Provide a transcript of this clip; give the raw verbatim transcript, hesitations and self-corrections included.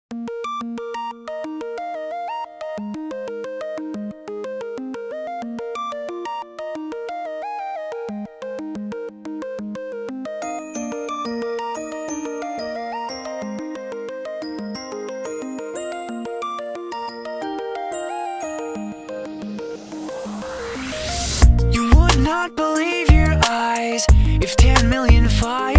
You would not believe your eyes if ten million fires